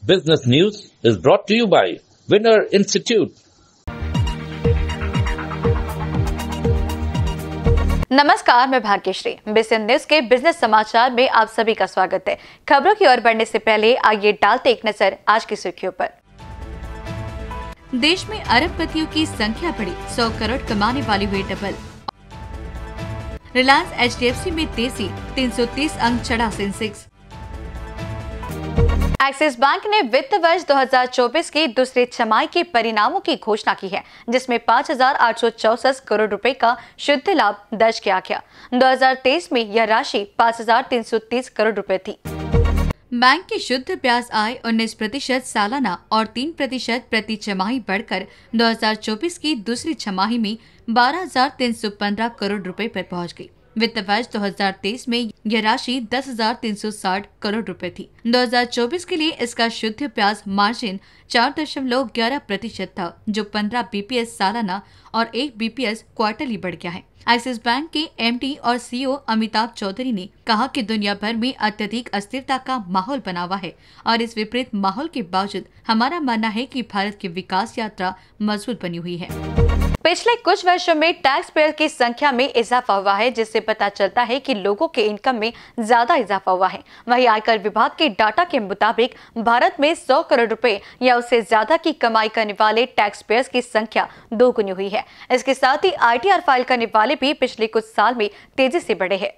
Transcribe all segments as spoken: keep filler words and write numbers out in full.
Business News is brought to you by Winner Institute. नमस्कार, मैं Bhagyashree. Business news के business समाचार में आप सभी का स्वागत है। खबरों की ओर बढ़ने से पहले आइए डालते एक नजर आज की सुर्खियों पर। देश में अरबपतियों की संख्या बढ़ी, सौ करोड़ कमाने वाली हुई double. Reliance H D F C में तेजी, तीन सौ तीस अंक चढ़ा सेंसेक्स। एक्सिस बैंक ने वित्त वर्ष दो हज़ार चौबीस की दूसरी छमाही के परिणामों की घोषणा की है, जिसमें पाँच हजार आठ सौ चौसठ करोड़ रुपए का शुद्ध लाभ दर्ज किया गया। दो हज़ार तेईस में यह राशि पाँच हजार तीन सौ तीस करोड़ रुपए थी। बैंक की शुद्ध ब्याज आय उन्नीस प्रतिशत सालाना और तीन प्रतिशत प्रति छमाही बढ़कर दो हज़ार चौबीस की दूसरी छमाही में बारह हजार तीन सौ पंद्रह करोड़ रुपए पर पहुंच गई। वित्त वर्ष दो हज़ार तेईस में यह राशि दस हजार तीन सौ साठ करोड़ रुपए थी। दो हज़ार चौबीस के लिए इसका शुद्ध ब्याज मार्जिन चार दशमलव ग्यारह प्रतिशत था, जो पंद्रह बीपीएस सालाना और एक बीपीएस क्वार्टरली बढ़ गया है। एक्सिस बैंक के एमडी और सीईओ अमिताभ चौधरी ने कहा कि दुनिया भर में अत्यधिक अस्थिरता का माहौल बना हुआ है और इस विपरीत माहौल के बावजूद हमारा मानना है कि भारत की विकास यात्रा मजबूत बनी हुई है। पिछले कुछ वर्षों में टैक्स पेयर की संख्या में इजाफा हुआ है, जिससे पता चलता है कि लोगों के इनकम में ज्यादा इजाफा हुआ है। वहीं आयकर विभाग के डाटा के मुताबिक भारत में सौ करोड़ रुपए या उससे ज्यादा की कमाई करने वाले टैक्स पेयर्स की संख्या दोगुनी हुई है। इसके साथ ही आईटीआर फाइल करने वाले भी पिछले कुछ साल में तेजी से बढ़े हैं।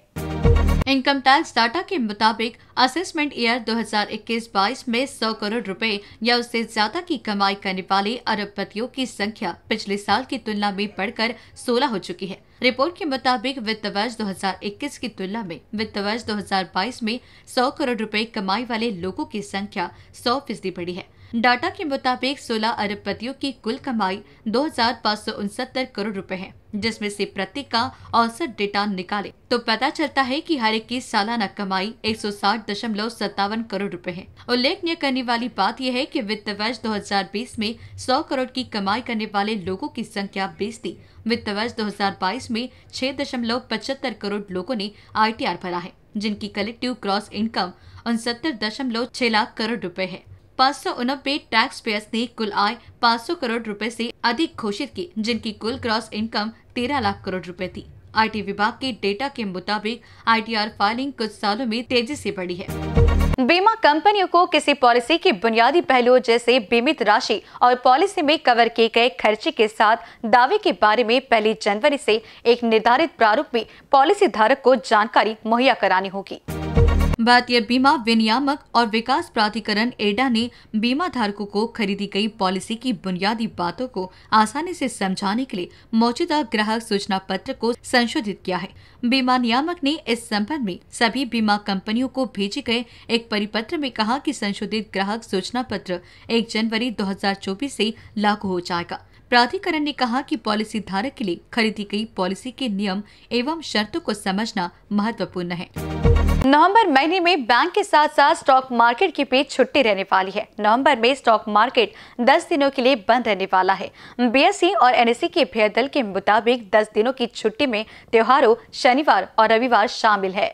इनकम टैक्स डाटा के मुताबिक असेसमेंट ईयर दो हज़ार इक्कीस बाईस में सौ करोड़ रुपए या उससे ज्यादा की कमाई करने वाले अरबपतियों की संख्या पिछले साल की तुलना में बढ़कर सोलह हो चुकी है। रिपोर्ट के मुताबिक वित्त वर्ष दो हज़ार इक्कीस की तुलना में वित्त वर्ष दो हज़ार बाईस में सौ करोड़ रुपए कमाई वाले लोगों की संख्या सौ फीसदी बढ़ी है। डाटा के मुताबिक सोलह अरबपतियों की कुल कमाई दो हजार पाँच सौ उनसत्तर करोड़ रुपए है, जिसमें से प्रत्येक का औसत डेटा निकाले तो पता चलता है कि हर एक की सालाना कमाई एक सौ साठ दशमलव सत्तावन करोड़ रुपए है। उल्लेखनीय करने वाली बात यह है कि वित्त वर्ष दो हज़ार बीस में सौ करोड़ की कमाई करने वाले लोगों की संख्या बीस थी। वित्त वर्ष दो हज़ार बाईस में छह दशमलव पचहत्तर करोड़ लोगों ने आईटीआर भरा है, जिनकी कलेक्टिव क्रॉस इनकम उनसत्तर दशमलव छह लाख करोड़ रुपए है। पाँच सौ उनबे टैक्स पेयर्स ने कुल आय पाँच सौ करोड़ रुपए से अधिक घोषित की, जिनकी कुल क्रॉस इनकम तेरह लाख करोड़ रुपए थी। आईटी विभाग के डेटा के मुताबिक आईटीआर फाइलिंग कुछ सालों में तेजी से बढ़ी है। बीमा कंपनियों को किसी पॉलिसी के बुनियादी पहलुओं जैसे बीमित राशि और पॉलिसी में कवर किए गए खर्चे के साथ दावे के बारे में पहली जनवरी से एक निर्धारित प्रारूप में पॉलिसी धारक को जानकारी मुहैया करानी होगी। भारतीय बीमा विनियामक और विकास प्राधिकरण एडा ने बीमा धारकों को खरीदी गई पॉलिसी की बुनियादी बातों को आसानी से समझाने के लिए मौजूदा ग्राहक सूचना पत्र को संशोधित किया है। बीमा नियामक ने इस संबंध में सभी बीमा कंपनियों को भेजे गए एक परिपत्र में कहा कि संशोधित ग्राहक सूचना पत्र एक जनवरी दो हज़ार चौबीस से लागू हो जाएगा। प्राधिकरण ने कहा कि पॉलिसी धारक के लिए खरीदी गई पॉलिसी के नियम एवं शर्तों को समझना महत्वपूर्ण है। नवंबर महीने में बैंक के साथ साथ स्टॉक मार्केट की भी छुट्टी रहने वाली है। नवंबर में स्टॉक मार्केट दस दिनों के लिए बंद रहने वाला है। बीएसई और एनएसई के भेद दल के मुताबिक दस दिनों की छुट्टी में त्योहारों, शनिवार और रविवार शामिल है।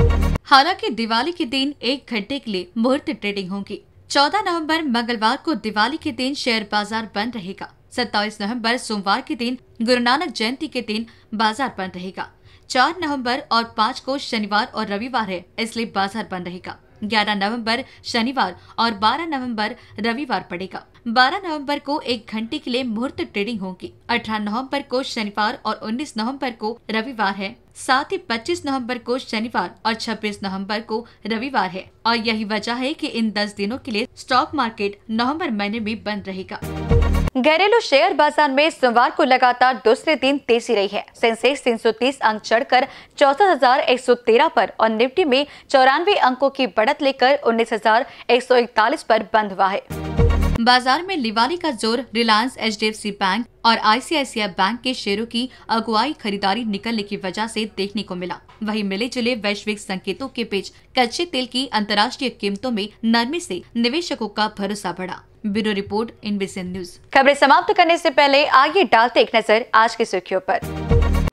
हालांकि दिवाली के दिन एक घंटे के लिए मुहूर्त ट्रेडिंग होगी। चौदह नवंबर मंगलवार को दिवाली के दिन शेयर बाजार बंद रहेगा। सत्ताईस नवंबर सोमवार के दिन गुरु नानक जयंती के दिन बाजार बंद रहेगा। चार नवंबर और पाँच को शनिवार और रविवार है, इसलिए बाजार बंद रहेगा। ग्यारह नवंबर शनिवार और बारह नवंबर रविवार पड़ेगा। बारह नवंबर को एक घंटे के लिए मुहूर्त ट्रेडिंग होगी। अठारह नवंबर को शनिवार और उन्नीस नवंबर को रविवार है। साथ ही पच्चीस नवंबर को शनिवार और छब्बीस नवंबर को रविवार है और यही वजह है कि इन दस दिनों के लिए स्टॉक मार्केट नवंबर महीने में बंद रहेगा। घरेलू शेयर बाजार में सोमवार को लगातार दूसरे दिन तेजी रही है। सेंसेक्स तीन सौ तीस अंक चढ़कर चौसठ हजार एक सौ तेरह पर और निफ्टी में चौरानवे अंकों की बढ़त लेकर उन्नीस हजार एक सौ इकतालीस पर बंद हुआ है। बाजार में दिवाली का जोर Reliance H D F C bank और आईसीआईसीआई बैंक के शेयरों की अगुवाई खरीदारी निकलने की वजह से देखने को मिला। वहीं मिले जुले वैश्विक संकेतों के बीच कच्चे तेल की अंतर्राष्ट्रीय कीमतों में नरमी से निवेशकों का भरोसा बढ़ा। Bureau report in business news. खबरें समाप्त करने से पहले आइए डालते एक नजर आज की सुर्खियों पर।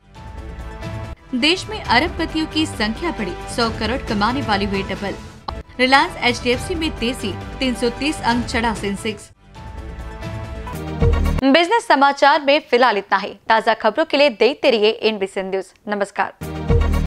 देश में अरबपतियों की संख्या बढ़ी, सौ करोड़ कमाने वाली हुई double. Reliance H D F C में तेजी, तीन सौ तीस अंक चढ़ा सेंसेक्स। बिजनेस समाचार में फिलहाल इतना ही। ताज़ा खबरों के लिए देखते रहिए एनबीसी न्यूज। नमस्कार।